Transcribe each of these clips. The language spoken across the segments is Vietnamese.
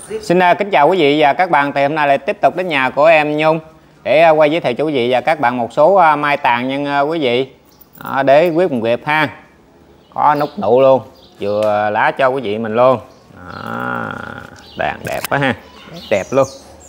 Xin kính chào quý vị và các bạn. Thì hôm nay lại tiếp tục đến nhà của em Nhung để quay giới thiệu cho quý vị và các bạn một số mai tàn nha quý vị, để quyết một việc ha. Có nút nụ luôn, vừa lá cho quý vị mình luôn. Đàn đẹp quá ha, đẹp luôn.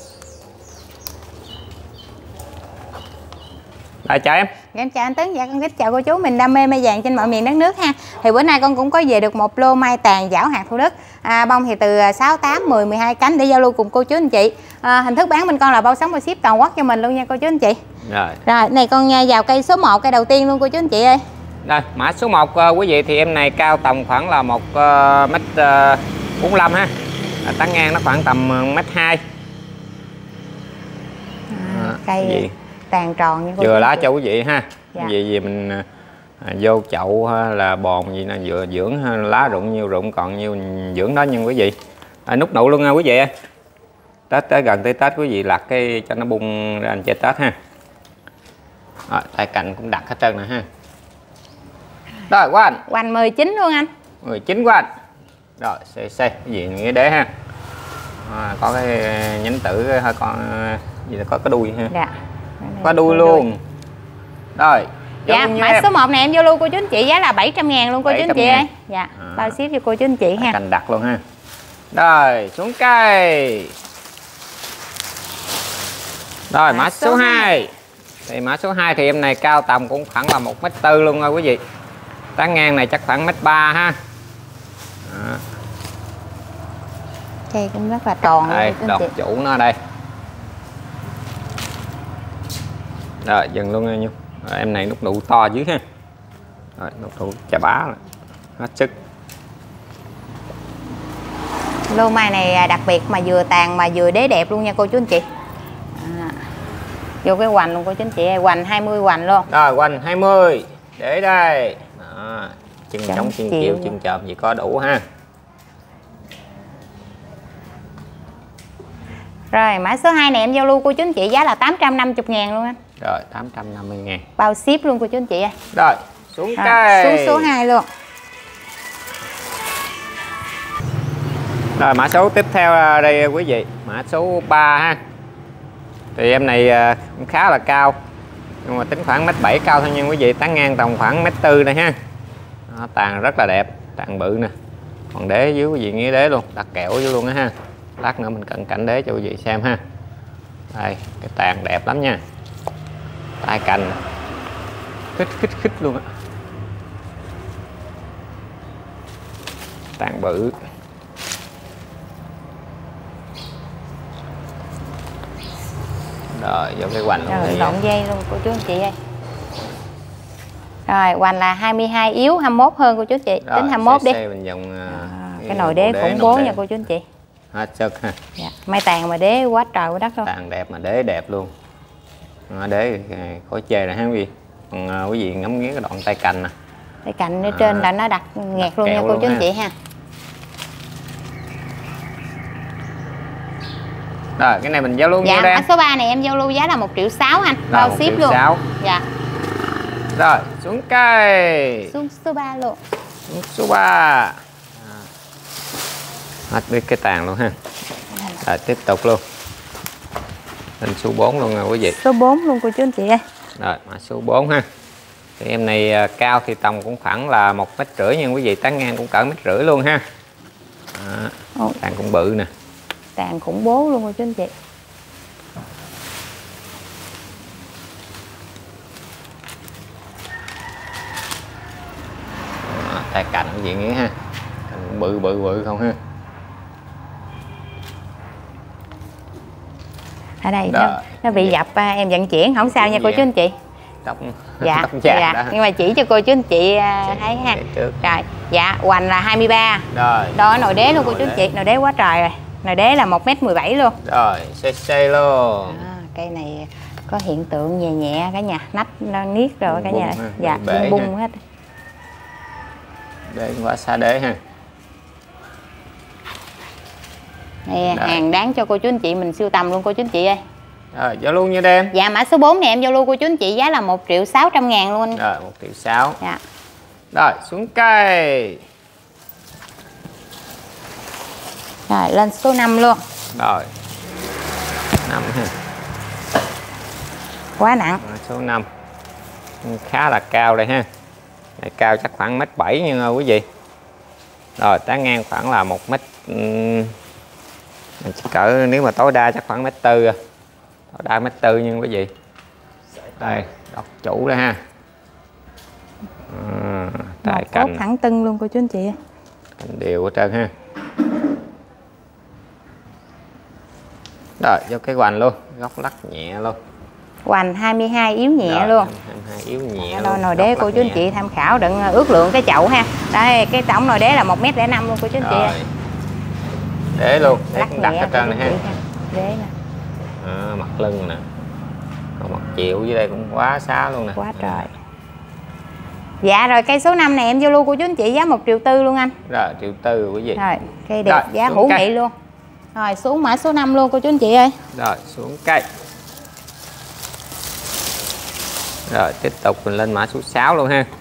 Đây, chào em. Em chào anh Tấn, dạ con kính chào cô chú mình đam mê mai vàng trên mọi miền đất nước ha. Thì bữa nay con cũng có về được một lô mai tàn giảo hạt Thủ Đức. Bông thì từ 6, 8, 10, 12 cánh để giao lưu cùng cô chú anh chị. Hình thức bán bên con là bao sóng bao ship toàn quốc cho mình luôn nha cô chú anh chị. Rồi này con vào cây số 1, cây đầu tiên luôn cô chú anh chị ơi. Đây, mã số 1 quý vị, thì em này cao tầm khoảng là 1m45 ha. Tán ngang nó khoảng tầm 1m2. Cây tàn tròn như cô vừa lá cho quý vị ha. Dạ. Vì mình vô chậu hay là bòn gì nè, vừa dưỡng lá rụng nhiêu rụng còn nhiêu dưỡng đó nha quý vị. Nút nụ luôn nha quý vị. Tết tới gần tới Tết quý vị lặt cái cho nó bung ra anh chơi Tết ha. Tay cạnh cũng đặt hết trơn nè ha. Rồi quá anh. Hoành 19 luôn anh. 19 quá anh. Rồi C cái gì nghĩa đế ha. Có cái nhánh tử hơi còn gì là có cái đuôi ha. Dạ. Có đuôi luôn. Rồi. Dạ, mã số 1 này em vô lưu cô chú anh chị giá là 700.000 luôn cô chú anh chị ơi. Dạ, bao ship cho cô chú anh chị ha. Cành đặt luôn ha. Rồi, xuống cây. Rồi, mã số 2. Thì mã số 2 thì em này cao tầm cũng khoảng là 1m4 luôn rồi quý vị. Tán ngang này chắc khoảng 1m3 ha. Cây cũng rất là tròn. Đây, đọt chủ nó ở đây. Rồi, dừng luôn nha Nhung. Em này nút nụ to dưới ha. Rồi, nút nụ chà bá rồi. Hết sức. Lô mai này đặc biệt mà vừa tàn mà vừa đế đẹp luôn nha cô chú anh chị. Vô cái hoành luôn cô chú anh chị ơi, hoành 20 hoành luôn. Rồi, hoành 20. Để đây. Chân chống chân chịu chân chồm gì có đủ ha. Rồi, mã số 2 này em giao lưu cô chú anh chị giá là 850.000 luôn anh. Rồi, 850.000. Bao ship luôn cô chú anh chị ơi. Rồi, xuống cây. Xuống số 2 luôn. Rồi, mã số tiếp theo đây quý vị, mã số 3 ha. Thì em này cũng khá là cao. Nhưng mà tính khoảng 1m7 cao thôi nha quý vị, tán ngang tầm khoảng 1m4 đây ha. Tàn rất là đẹp, tàn bự nè. Còn đế dưới quý vị nghĩa đế luôn, đặt kẹo dưới luôn á ha. Lát nữa mình cận cảnh đế cho quý vị xem ha. Đây, cái tàn đẹp lắm nha. Tay cành khích luôn á. Tàn bự. Rồi vô cái hoành luôn. Rồi lộn dây luôn cô chú anh chị ơi. Rồi hoành là 22 yếu 21 hơn cô chú anh chị. Rồi, tính 21 đi. Mình dùng cái nồi đế khủng bố nha cô chú anh chị. Hết sức ha. Dạ. Mai tàn mà đế quá trời quá đất luôn. Tàn đẹp mà đế đẹp luôn. Đế khỏi chê rồi ha quý vị. Còn quý vị ngắm nghía cái đoạn tay cành nè. Tay cành ở trên là nó đặt nghẹt luôn nha cô chú anh chị ha. Rồi cái này mình giao lưu dạ, nhiêu đây? Mã số 3 này em giao lưu giá là 1.600.000 anh. Bao ship luôn. Dạ. Rồi xuống cây. Xuống số 3 luôn. Xuống số 3. Hết biết cái tàn luôn ha. Rồi tiếp tục luôn. Lên số 4 luôn rồi quý vị. Số 4 luôn cô chú anh chị ơi. Rồi mã số 4 ha. Thì em này cao thì tầm cũng khoảng là 1m50 nha quý vị, tán ngang cũng cỡ 1m50 luôn ha. Tàn cũng bự nè. Tàn khủng bố luôn cô chú anh chị. Tay cạnh cái gì nghĩa ha. Cành bự không ha. Ở đây nó bị dập em vận chuyển không sao nha cô chú anh chị. Tóc dạ, tóc dạ. Đó. Nhưng mà chỉ cho cô chú anh chị thấy ha. Rồi, dạ, hoành là 23. Rồi. Đó nồi đế luôn cô chú anh chị, nồi đế quá trời rồi. Nồi đế là 1m17 luôn. Rồi, xe luôn. Cây này có hiện tượng nhẹ nhẹ cả nhà, nách nó niết rồi cả nhà. Dạ, bung hết. Đế quá xa đế ha. Đây, hàng đáng cho cô chú anh chị mình sưu tầm luôn cô chú anh chị ơi. Rồi, giao lưu như đêm. Dạ, mã số 4 này em giao lưu cô chú anh chị giá là 1.600.000 luôn anh. Rồi, 1.600.000. Dạ. Rồi, xuống cây. Rồi, lên số 5 luôn. Rồi 5 ha. Quá nặng. Số 5 khá là cao đây ha. Này cao chắc khoảng 1m7 nha quý vị. Rồi tán ngang khoảng là 1m, chỉ cỡ nếu mà tối đa chắc khoảng 1m4 rồi. Tối đa 1m4 nha quý vị. Đây đọc chủ đây ha. Tại cành thẳng tưng luôn cô chú anh chị. Cành đều hết trơn ha. Rồi vô cái hoành luôn, góc lắc nhẹ luôn. Hoành 22 yếu nhẹ rồi, luôn. 22 yếu nhẹ Rồi luôn. nồi đế cô chú anh chị tham khảo, đừng ước lượng cái chậu ha. Đây cái tổng nồi đế là 1m05 luôn cô chú anh chị. Đế luôn, đế lắc cũng đặt nhẹ hết trơn này ha. Đế nè. Mặt lưng nè. Còn mặt chịu dưới đây cũng quá xá luôn nè. Quá trời. Dạ rồi cây số 5 này em vô lưu cô chú anh chị giá 1,4 triệu luôn anh. Rồi 1,4 triệu quý vị. Rồi cây đẹp, giá hữu nghị luôn. Rồi xuống mã số 5 luôn cô chú anh chị ơi. Rồi xuống cây. Rồi tiếp tục mình lên mã số 6 luôn ha.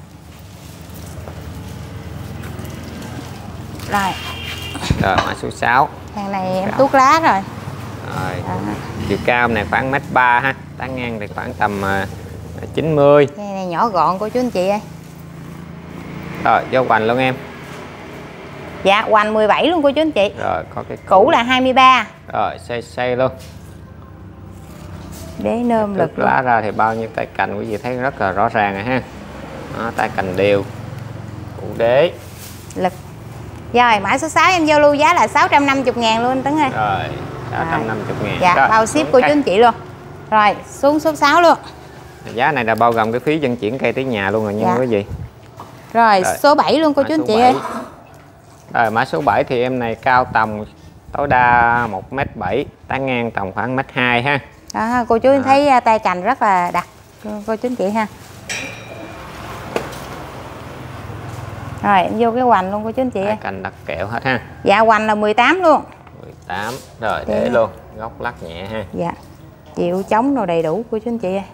Rồi. Rồi mã số 6. Hàng này em tuốt lá rồi. Rồi. Chiều cao này khoảng 1m3 ha, tán ngang thì khoảng tầm 90. Cây này nhỏ gọn cô chú anh chị ơi. Rồi vô hoành luôn em. Dạ hoành 17 luôn cô chú anh chị. Rồi có cái cũ là 23. Rồi xây luôn. Đế nơm lực lá ra thì bao nhiêu tay cành quý vị thấy rất là rõ ràng rồi ha. Đó, tay cành đều. Củ đế. Lực. Rồi mã số 6 em giao lưu giá là 650.000 luôn anh Tấn ơi. Rồi 650.000. Dạ rồi, bao ship của chú anh chị luôn. Rồi xuống số 6 luôn. Giá này là bao gồm cái phí vận chuyển cây tới nhà luôn rồi nha quý vị. Rồi số 7 luôn cô chú anh chị ơi. Rồi mã số 7 thì em này cao tầm tối đa 1m7, tán ngang tầm khoảng 1m2 ha. Đó, cô chú thấy tay cành rất là đặc cô chú anh chị ha. Rồi em vô cái hoành luôn cô chú anh chị ơi. Cành đặc kẹo hết ha. Dạ hoành là 18 luôn. 18. Rồi để luôn, góc lắc nhẹ ha. Dạ. Chịu chống đồ đầy đủ cô chú anh chị ơi.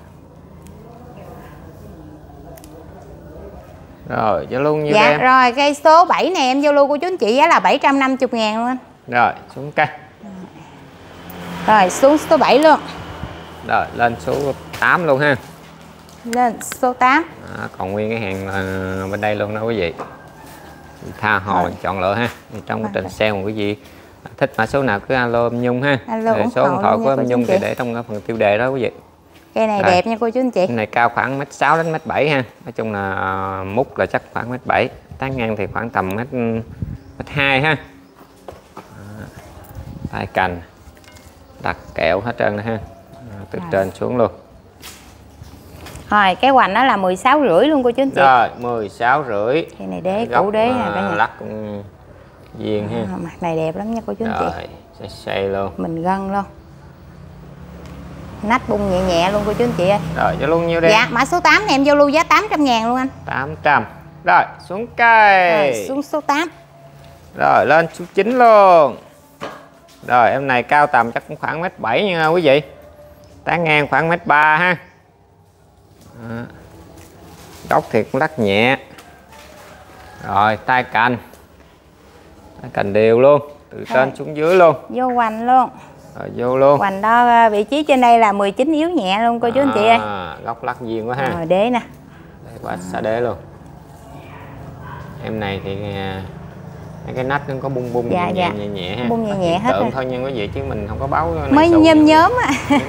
Rồi vô luôn như dạ em. Rồi cây số 7 này em vô luôn cô chú anh chị giá là 750.000 luôn anh. Rồi xuống cây. Rồi xuống số 7 luôn. Rồi lên số 8 luôn ha. Lên số 8. Còn nguyên cái hàng bên đây luôn đó quý vị. Tha hồ chọn lựa ha. Trong quá trình sale quý vị thích mã số nào cứ alo em Nhung ha. Số điện thoại của em Nhung thì để trong phần tiêu đề đó quý vị. Cây này đẹp nha cô chú anh chị. Cái này cao khoảng 1m6 đến 1m7 ha. Nói chung là mút là chắc khoảng 1m7, tán ngang thì khoảng tầm 1m2 ha. Tay cành đặt kẹo hết trơn ha. Từ trên xuống luôn. Rồi cái hoành đó là 16,5 luôn cô chú anh chị. Rồi 16,5. Cây này đế cũ đế nè cả nhà. Lắc viên ha. Mặt này đẹp lắm nha cô chú anh chị. Rồi xây luôn. Mình gân luôn. Nách bung nhẹ nhẹ luôn cô chú anh chị ơi. Rồi vô luôn nhiêu đây? Dạ mã số 8 này em vô lưu giá 800.000 luôn anh. 800. Rồi xuống cây. Rồi xuống số 8. Rồi lên số 9 luôn. Rồi em này cao tầm chắc cũng khoảng 1m7 nha quý vị. Tán ngang khoảng 1m3 ha. Góc thì cũng lắc nhẹ. Rồi tay cành. Tay cành đều luôn. Từ trên xuống dưới luôn. Vô hoành luôn. Rồi vô luôn. Hoành đo vị trí trên đây là 19 yếu nhẹ luôn cô chú anh chị ơi. Góc lắc viên quá ha. Rồi đế nè. Đây quá xa đế luôn. Em này thì cái nách nó có bung bung nhẹ nhẹ ha. Bung nhẹ nhẹ hết rồi. Thôi nha quý vị chứ mình không có báo mới nhóm á.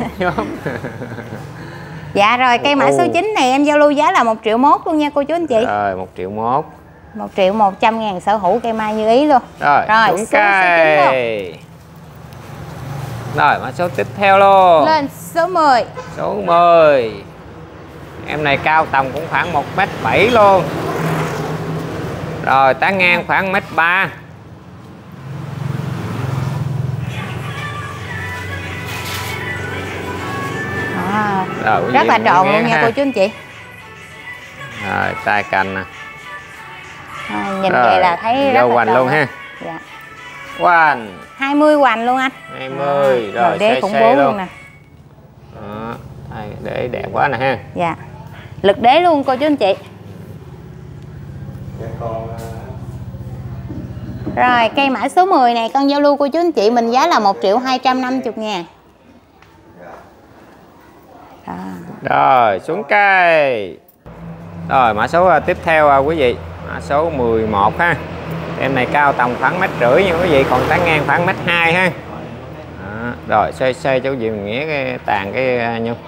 Dạ rồi cây mã số 9 này em giao lưu giá là 1,1 triệu luôn nha cô chú anh chị. Rồi 1,1 triệu. 1.100.000 sở hữu cây mai như ý luôn. Rồi xuống cây. Rồi mã số tiếp theo luôn. Lên số 10. Số 10. Em này cao tầm cũng khoảng 1m7 luôn. Rồi tán ngang khoảng 1m3. Rồi, rất là tròn luôn nha cô chú anh chị. Rồi tay cành nè. Nhìn vậy là thấy rất là hoành luôn ha. Dạ. Hoành 20 hoành luôn anh. 20. Rồi đế cũng 4 luôn nè. Đó, để đẹp quá nè ha. Dạ. Lực đế luôn cô chú anh chị. Rồi cây mã số 10 này con giao lưu cô chú anh chị mình giá là 1.250.000. Rồi xuống cây. Rồi mã số tiếp theo quý vị, mã số 11 ha. Em này cao tầm khoảng 1,5 m nha quý vị, còn tán ngang khoảng 1,2 m ha. Đó. Rồi xoay cho quý vị mình nghĩa cái tàn cái Nhung.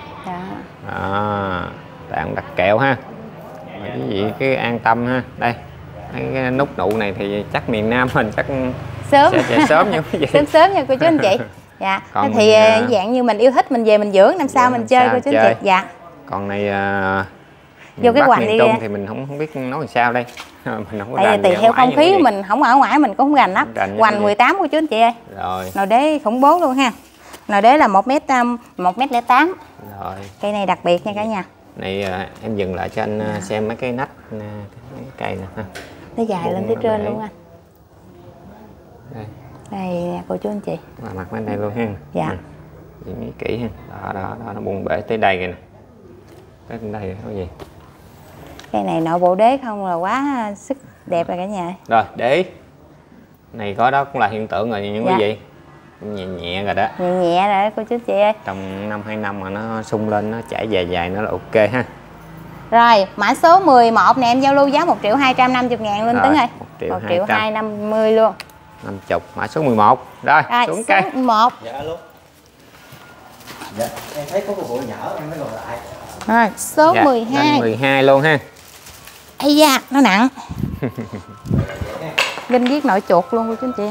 Tàn đặt kẹo ha. Rồi quý vị cứ an tâm ha. Đây cái nút nụ này thì chắc miền Nam mình chắc sớm sẽ sớm nha quý vị. sớm nha cô chú anh chị. Dạ. Còn thì dạng như mình yêu thích mình về mình dưỡng năm sau mình chơi cô chú anh chị. Dạ. Còn này vô cái hoành đi Trung thì mình không biết nói làm sao đây. Mình không có tại vì tùy theo không khí của mình không ở ngoài mình cũng không gành lắm. Hoành 18 cô chú anh chị ơi. Rồi. Nồi đế khủng bố luôn ha. Nồi đế là 1m08. Rồi. Cây này đặc biệt nha cả nhà. Này em dừng lại cho anh xem mấy cái nách cái cây nè ha. Nó dài lên tới trên luôn anh. Đây. Đây nè cô chú anh chị. Mặt bên đây luôn ha. Dạ. Chị nghĩ kỹ ha. Đó nó bung bể tới đây kìa nè. Tới đây có gì. Cây này nội bộ đế không là quá sức đẹp rồi cả nhà. Rồi đế. Này có đó cũng là hiện tượng rồi những quý vị. Nhẹ nhẹ rồi đó. Nhẹ rồi đó cô chú anh chị ơi. Trong 1-2 năm mà nó sung lên, nó chảy dài nó là ok ha. Rồi mã số 11 này em giao lưu giá 1.250.000 luôn Tấn ơi. 1.250.000 luôn. 50. Mã số 11. Rồi xuống cây. Số 11. Dạ luôn. Dạ, em thấy có một bộ nhỏ em mới gọi lại. Rồi số 12. 12 luôn ha. Ây da, nó nặng. Linh viết nội chuột luôn cô chú anh chị.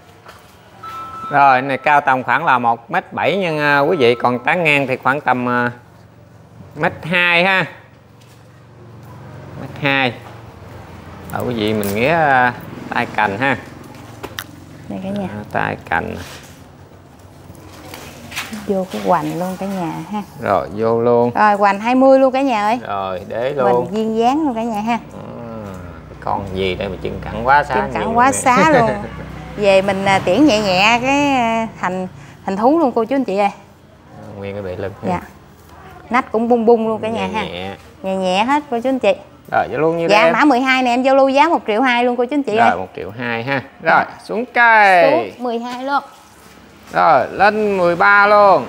Rồi này cao tầm khoảng là 1m7 nha quý vị, còn tán ngang thì khoảng tầm 1m2 ha. 1m2. Rồi quý vị mình nghĩa tay cành ha. Đây cả nhà. Tay cành. Vô cái hoành luôn cả nhà ha. Rồi vô luôn. Rồi hoành 20 luôn cả nhà ơi. Rồi đế luôn. Mình duyên dáng luôn cả nhà ha. Con gì đây mà chân cẳng quá xá. Chân cẳng quá xá luôn. Về mình tiễn nhẹ nhẹ cái hình thú luôn cô chú anh chị ơi. Nguyên cái bệ lưng. Dạ. Nách cũng bung bung luôn cả nhà ha. Nhẹ hết cô chú anh chị. Rồi vô luôn như dạ, đây. Mã 12 này em giao lưu giá 1.200.000 luôn cô chú anh chị ơi. Rồi 1.200.000 ha. Rồi xuống cây. Xuống 12 luôn. Rồi lên 13 luôn.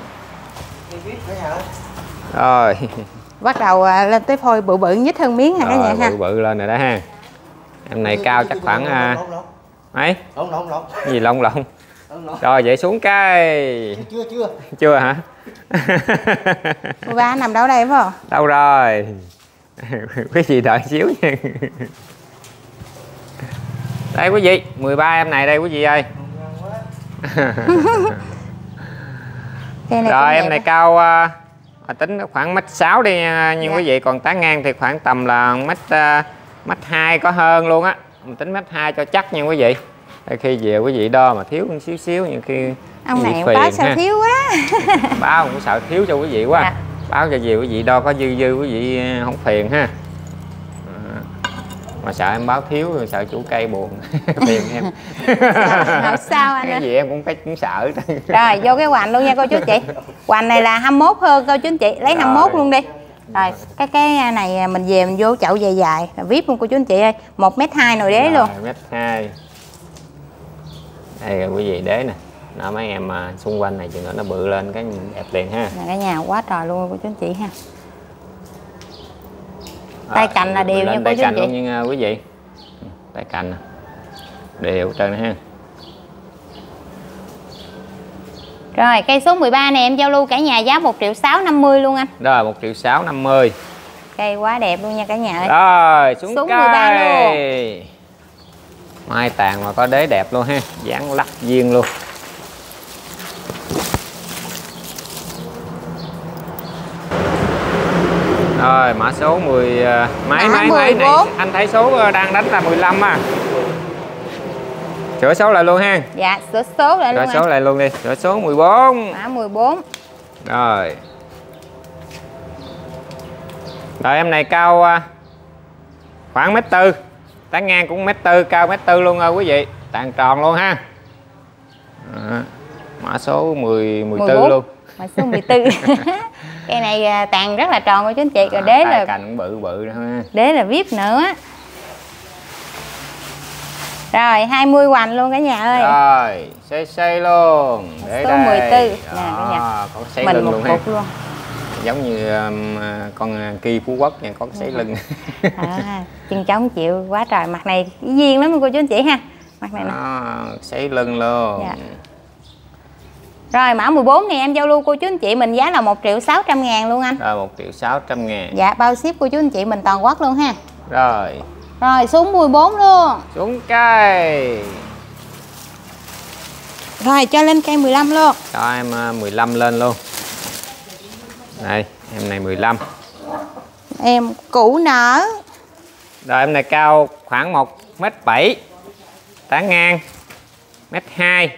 Rồi. Bắt đầu lên tới phôi bự bự nhích hơn miếng ha cả nhà ha. Bự bự lên rồi đó ha. Em này cao chắc khoảng mấy? Lông. Gì lông. Rồi vậy xuống cây. Chưa hả? Cô ba nằm đâu đây phải không? Đâu rồi? Quý vị đợi xíu nha. Đây quý vị, 13 em này đây quý vị ơi. Rồi em này cao tính khoảng 1m6 đi nhưng quý vị, còn tán ngang thì khoảng tầm là 1m2 có hơn luôn á. Mình tính 1m2 cho chắc nha quý vị. Khi về quý vị đo mà thiếu một xíu như khi ông này báo sao thiếu quá. Báo cũng sợ thiếu cho quý vị quá. Dạ. Báo cho về quý vị đo có dư quý vị không phiền ha. Mà sợ em báo thiếu rồi sợ chủ cây buồn. Phiền em. Sao anh? Cái gì em cũng sợ. Rồi vô cái hoành luôn nha cô chú chị. Hoành này là 21 hơn cô chú anh chị, lấy 21 luôn đi. Rồi cái này mình về mình vô chậu dài dài vip luôn cô chú anh chị ơi. 1m2 nồi đế luôn. 1m2. Đây rồi quý vị đế nè. Nó mấy em xung quanh này chừng nữa nó bự lên cái đẹp liền ha. Cả nhà quá trời luôn cô chú anh chị ha. Tay cành là đều nha cô chú anh chị. Nhưng quý vị tay cành đều trơn ha. Rồi cây số 13 này em giao lưu cả nhà giá 1.650.000 luôn anh. Rồi 1.650.000. Cây quá đẹp luôn nha cả nhà ơi. Rồi xuống cây 13 luôn. Mai tàn mà có đế đẹp luôn ha, dáng lắc viên luôn. Rồi mã số 10 mấy này anh thấy số đang đánh là 15 à. Sửa số lại luôn ha. Dạ sửa số lại luôn. Sửa số lại luôn đi. Sửa số 14. Mã 14. Rồi. Rồi em này cao khoảng 1m4. Tán ngang cũng 1m4, cao 1m4 luôn rồi quý vị. Tàn tròn luôn ha. Mã số 14 luôn. Mã số 14. Cây này tàn rất là tròn cô chú anh chị. Rồi đế là cành cũng bự bự nữa ha. Đế là vip nữa. Rồi 20 hoành luôn cả nhà ơi. Rồi xây luôn để số đây 14 nè cả nhà. Có xây Mình lưng một luôn ha. cục luôn. Giống như con Kỳ Phú Quốc nha, có cái sấy lưng. Chân trống chịu quá trời, mặt này duyên lắm cô chú anh chị ha. Mặt này nè. Sấy lưng luôn. Dạ. Rồi mã 14 này em giao lưu cô chú anh chị mình giá là 1.600.000 luôn anh. Rồi 1.600.000. Dạ bao ship cô chú anh chị mình toàn quốc luôn ha. Rồi. Rồi xuống 14 luôn. Xuống cây. Rồi cho lên cây 15 luôn. Cho em 15 lên luôn. Đây, em này 15. Em cũ nở. Rồi em này cao khoảng 1m7. Tán ngang 1m2.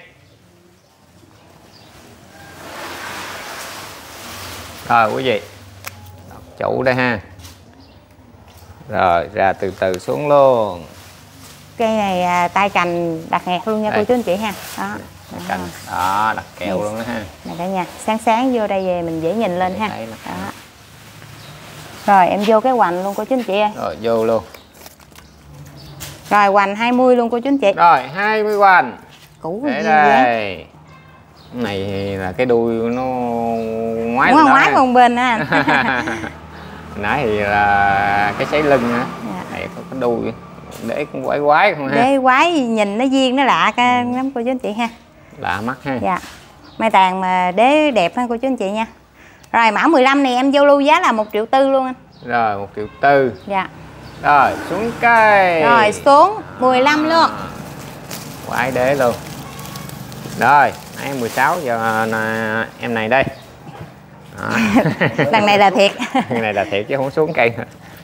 Rồi quý vị. Đọc chủ đây ha. Rồi ra từ từ xuống luôn. Cây này tay cành đặt nghẹt luôn nha. Đây. Cô chú anh chị ha. Đó. Cành. Đó, đặt keo đây luôn đó ha. Này cả nhà, sáng sáng vô đây về mình dễ nhìn lên ha. Đó. Rồi em vô cái hoành luôn cô chú anh chị ơi. Rồi vô luôn. Rồi hoành 20 luôn cô chú anh chị. Rồi 20 hoành. Cũ để đây. Cái này là cái đuôi nó ngoái lên ngoái một bên á anh. Nãy thì là cái sấy lưng á. Dạ. Này có cái đuôi để cũng quái quái không ha. Để quái nhìn nó duyên nó lạ lắm cô chú anh chị ha. Lạ mắt ha. Dạ. Mai tàn mà đế đẹp ha cô chú anh chị nha. Rồi mã 15 này em giao lưu giá là 1.4 triệu luôn anh. Rồi 1.4 triệu. Dạ. Rồi xuống cây. Rồi xuống 15 luôn. Quái đế luôn. Rồi em 16 giờ em này đây. Lần này là thiệt. Lần này là thiệt chứ không xuống cây nữa.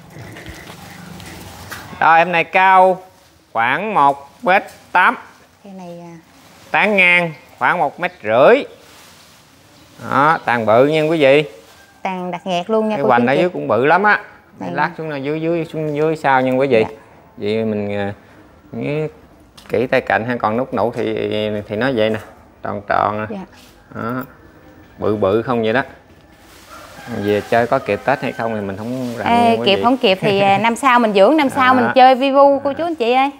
Rồi em này cao khoảng 1m8. Cây này tán ngang khoảng 1,5 m. Đó, tàn bự nha quý vị. Tàn đặt nghẹt luôn nha. Cái hoành ở dưới cũng bự lắm á. Lát xuống dưới sau nha quý vị. Dạ. Vậy mình nghĩ kỹ tay cạnh ha, còn nút nụ thì nó vậy nè, tròn tròn. Dạ. Đó. Bự bự không vậy đó. Về chơi có kịp Tết hay không thì mình không rành. Kịp không kịp thì năm sau mình dưỡng, năm sau mình chơi vivu cô chú anh chị ơi.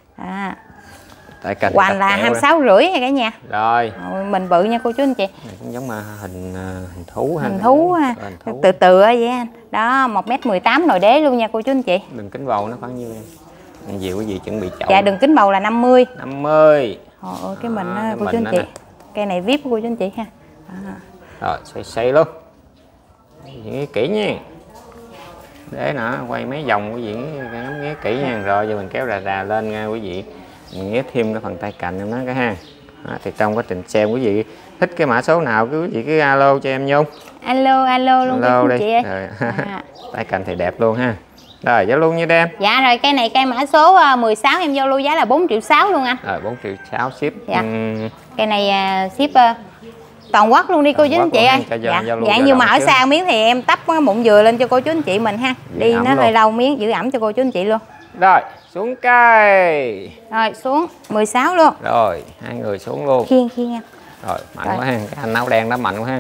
Hoành là 26,5 hay cả nhà. Rồi. Mình bự nha cô chú anh chị. Này cũng giống mà hình thú ha. Hình thú ha. Từ từ vậy anh. Đó 1m18 nồi đế luôn nha cô chú anh chị. Đường kính bầu nó khoảng nhiêu em? Anh Diệu cái gì chuẩn bị chậu. Dạ đường kính bầu là 50. 50. Ôi cái mình cô chú anh chị. Cây này VIP của cô chú anh chị ha. Rồi xoay luôn. Nghĩ kỹ nha. Để nó quay mấy vòng quý vị ngắm nghía kỹ nha. Rồi giờ mình kéo rà lên nha quý vị. Mình nghía thêm cái phần tay cạnh em nói cái ha. Thì trong quá trình xem quý vị thích cái mã số nào quý vị cứ alo cho em Nhung. Alo luôn alo đi. Chị ơi. Tay cạnh thì đẹp luôn ha. Rồi giao lưu như đem. Dạ rồi cây này cây mã số 16 em giao lưu giá là 4,6 triệu luôn anh. Rồi 4,6 triệu ship. Dạ. Cây này ship toàn quốc luôn đi cô chú anh chị ơi. Dạ. Dạng như mà ở xa miếng thì em tấp mụn dừa lên cho cô chú anh chị mình ha. Đi nó hơi lâu miếng giữ ẩm cho cô chú anh chị luôn. Rồi xuống cây. Rồi xuống 16 luôn. Rồi hai người xuống luôn. Khiên em. Rồi mạnh quá ha. Cái anh áo đen đó mạnh quá ha.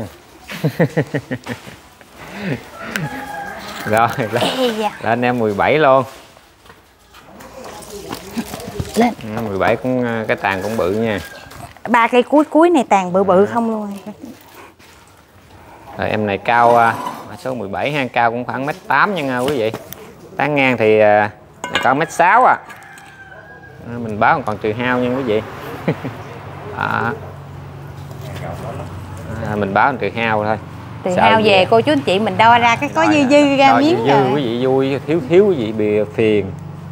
Rồi lên em 17 luôn. Lên 17 cũng cái tàn cũng bự nha. 3 cây cuối này tàn bự không luôn. Rồi em này cao mã số 17 ha, cao cũng khoảng 1m8 nha quý vị. Tán ngang thì cao 1m6 à. Mình báo còn trừ hao nha quý vị. Mình báo trừ hao thôi. Trừ hao về cô chú anh chị mình đo ra cái có dư ra miếng rồi. Quý vị vui thiếu quý vị bị phiền.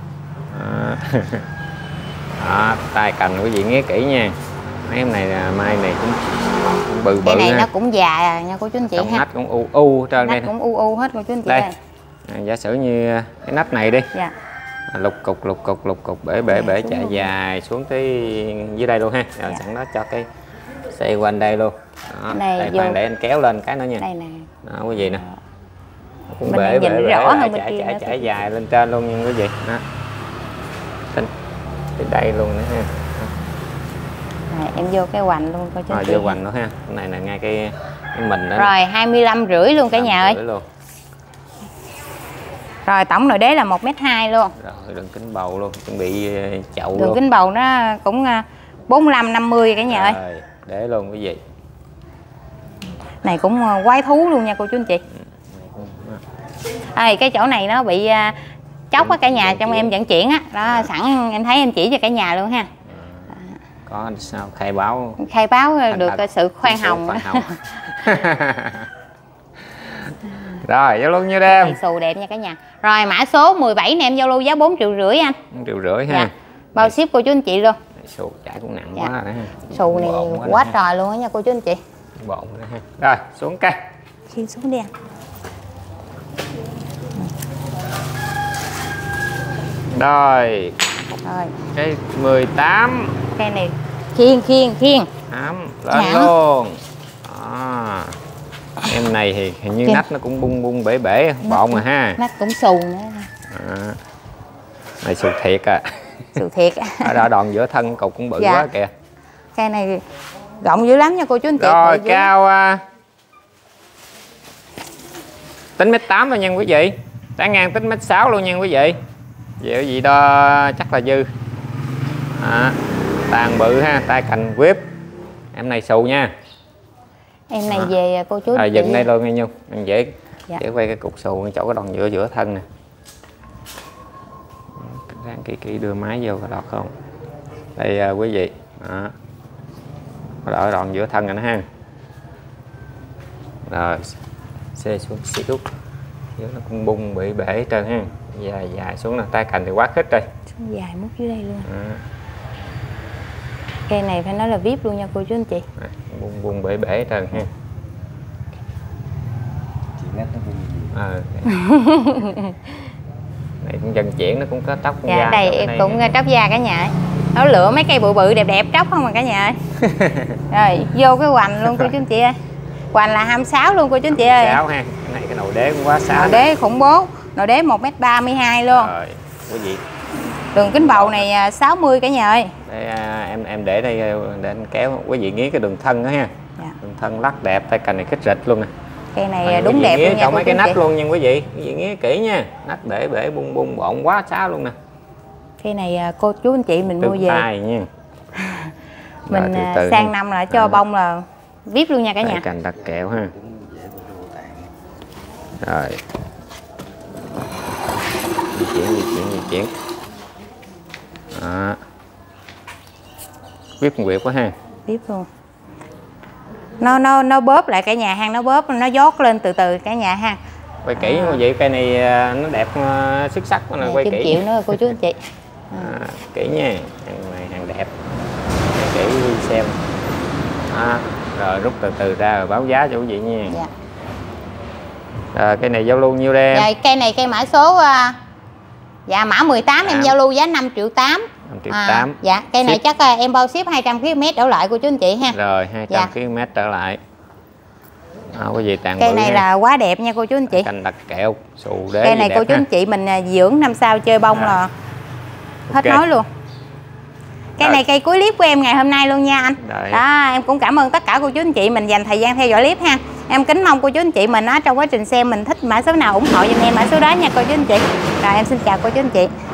Tay cành quý vị nghe kỹ nha. Mấy em này mai này cũng bự cái này ha. nó cũng già nha cô chú anh chị ha. Nách cũng u trơn đây. Nách cũng u hết cô chú anh chị đây. ơi. Giả sử như cái nách này đi. Dạ. Lục cục bể chạy dài xuống tới dưới đây luôn ha. Rồi sẵn đó cho cái xoay quanh đây luôn. Đó. Đây khoan để anh kéo lên cái nữa nha. Đây nè. Đó quý vị nè. Cũng bể rõ hơn chạy dài lên trên luôn nha quý vị. Đó. Tới đây luôn nữa ha. Rồi, em vô cái hoành luôn coi chú. Rồi vô hoành nữa ha. Cái này là ngay cái mình đó. Rồi 25,5 luôn cả nhà ơi. Rồi tổng nội đế là 1m2 luôn. Rồi đường kính bầu luôn, chuẩn bị chậu Đường luôn. kính bầu nó cũng 45-50 cả nhà ơi. Rồi, để luôn quý vị. Này cũng quái thú luôn nha cô chú anh chị. Cái chỗ này nó bị chóc á cả nhà, trong em vận chuyển á. Đó, sẵn em thấy em chỉ cho cả nhà luôn ha. Có sao khai báo được sự khoan hồng. Rồi giao lưu nhiêu đêm? Xù đẹp nha cả nhà. Rồi mã số 17 này em giao lưu giá 4,5 triệu anh. 4,5 triệu ha. Dạ. Bao ship cô chú anh chị luôn. Xù chải cũng nặng Dạ. quá rồi ha. Xù này quá trời luôn á nha cô chú anh chị. Bộn nữa ha. Rồi xuống cây. Khiên xuống đi anh. Rồi. Rồi. Cái 18. Cây này khiên. 8 lên luôn. Đó. Em này thì hình như nách nó cũng bung bể bộn rồi ha. Nách cũng xù nữa. Này xù thiệt à. Xù thiệt. Ở đòn giữa thân cục cũng bự quá kìa. Cây này rộng dữ lắm nha cô chú anh chị. Rồi cao tính 1m8 thôi nha quý vị. Tán ngang tính 1m6 luôn nha quý vị. Vậy gì đó chắc là dư. Tàn bự ha, tay cành whip. Em này xù nha. Em này về cô chú. Dừng đây luôn nghe Nhung. Em dễ quay cái cục xù chỗ cái đòn giữa thân nè. Ráng kỹ đưa máy vô có đọt không. Đây quý vị. Đó. Có đòn giữa thân rồi nó ha. Rồi xê xuống xíu. Giữa nó cũng bung bị bể hết trơn ha. Dài xuống là tay cành thì quá khích rồi. Xuống dài mút dưới đây luôn. Cây này phải nói là VIP luôn nha cô chú anh chị. Bung bể hết trơn ha. Chị nét nó Này cũng dân chuyển nó cũng có tóc da. Đây em cũng tróc da cả nhà. Nó lựa mấy cây bự đẹp tróc không mà cả nhà ơi. Rồi vô cái hoành luôn cô chú anh chị ơi. Hoành là 26 luôn cô chú anh chị ơi. 26 ha. Cái này cái nồi đế cũng quá xá. Nồi đế khủng bố. Nồi đế 1m32 luôn. Rồi quý vị. Đường kính bầu này 60 cả nhà ơi. Đây, em để đây để anh kéo quý vị nghiến cái đường thân đó ha. Đường thân lắc đẹp, tay cành này khích rịch luôn nè. Cây này đúng đẹp luôn nha. Chọn mấy cái nắp luôn nha quý vị. Quý vị nghiến kỹ nha. Nắp để bể bung bộn quá xá luôn nè. Cây này cô chú anh chị mình mua về. Tay nha. Mình sang năm là cho bông là VIP luôn nha cả nhà. Cành đặt kẹo ha. Rồi. Di chuyển. Đó. VIP quyệt quá ha. VIP luôn. Nó bóp lại cả nhà hang, nó bóp nó dót lên từ cả nhà ha. Quay kỹ quý vị, cây này nó đẹp xuất sắc quá nè, quay kỹ. Chịu nữa cô chú anh chị. Kỹ nha, hàng này hàng đẹp. Kỹ xem. Rồi rút từ ra rồi báo giá cho quý vị nha. Dạ. Rồi cây này giao lưu nhiêu đây em? Dạ, cây này cây mã số mã 18 em giao lưu giá 5,8 triệu. 5,8 triệu. Dạ, cây này chắc em bao ship 200 km đổ lại cô chú anh chị ha. Rồi 200 km trở lại. Quý vị tàn cây này là quá đẹp nha cô chú anh chị. Cành đặt kẹo, xù đế. Cây này cô chú anh chị mình dưỡng năm sau chơi bông là hết nói luôn. Cây này cây cuối clip của em ngày hôm nay luôn nha anh. Đó, em cũng cảm ơn tất cả cô chú anh chị mình dành thời gian theo dõi clip ha. Em kính mong cô chú anh chị mình trong quá trình xem mình thích mã số nào ủng hộ giùm em mã số đó nha cô chú anh chị. Rồi em xin chào cô chú anh chị.